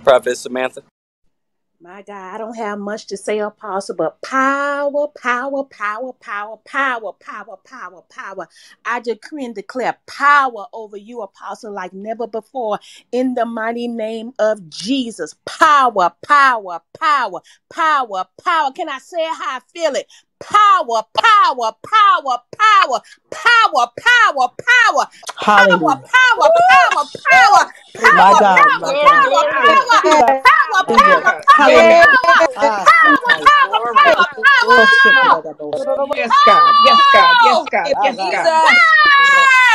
Prophet Samantha. My God, I don't have much to say, Apostle, but power, power, power, power, power, power, power, power. I decree and declare power over you, Apostle, like never before, in the mighty name of Jesus. Power, power, power, power, power. Can I say it how I feel it? Power, power, power, power, power, power, power, power, Hallelujah. power, power, power, My power, God, power, my Glory, God. power, glory. power, power, Yes, Hallelujah. power, God. power, Yes, Hallelujah. power, Ah, power, Sataya. power, glory. power, power. Oh, shit. Oh! Oh, Yes, God. Yes, God. Yes, God. ah, Yes, God. God. Power!